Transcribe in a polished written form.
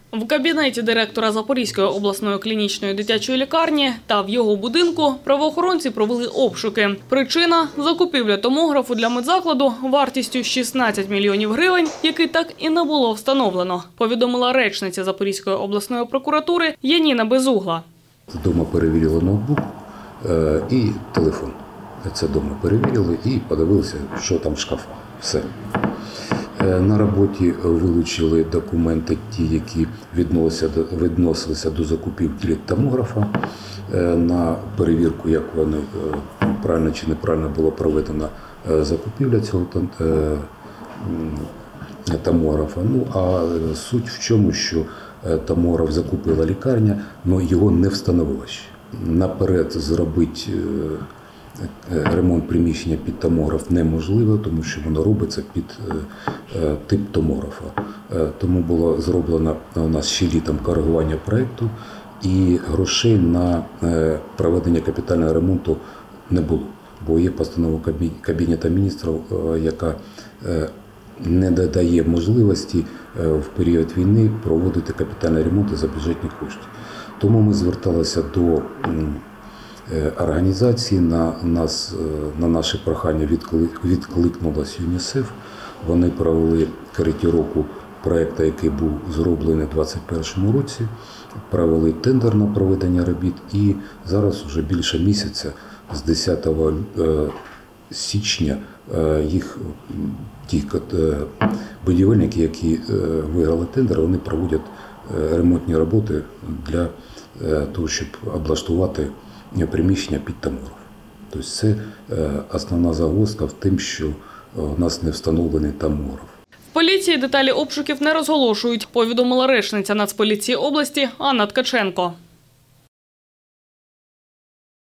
В кабінеті директора Запорізької обласної клінічної дитячої лікарні та в його будинку правоохоронці провели обшуки. Причина – закупівля томографу для медзакладу вартістю 16 мільйонів гривень, який так і не було встановлено, повідомила речниця Запорізької обласної прокуратури Яніна Безугла. Дома перевірили ноутбук і телефон. Це дома перевірили і подивилися, що там в шкафах. Все. На роботі вилучили документи, ті, які відносилися до закупівлі томографа, на перевірку, як вони правильно чи неправильно була проведена закупівля цього томографа. Ну, а суть в чому, що томограф закупила лікарня, але його не встановила ще. Наперед зробити ремонт приміщення під томограф неможливо, тому що воно робиться під тип томографа. Тому було зроблено у нас ще літом коригування проєкту, і грошей на проведення капітального ремонту не було. Бо є постанова Кабінету міністрів, яка не дає можливості в період війни проводити капітальні ремонти за бюджетні кошти. Тому ми зверталися до організації, на наше прохання відкликнулась ЮНІСЕФ. Вони провели коректировку проєкту, який був зроблений у 2021 році, провели тендер на проведення робіт, і зараз вже більше місяця, з 10 січня, ті будівельники, які виграли тендер, вони проводять ремонтні роботи для того, щоб облаштувати приміщення під томограф. Тобто це основна загвоздка в тим, що у нас не встановлений томограф. В поліції деталі обшуків не розголошують, повідомила речниця Нацполіції області Анна Ткаченко.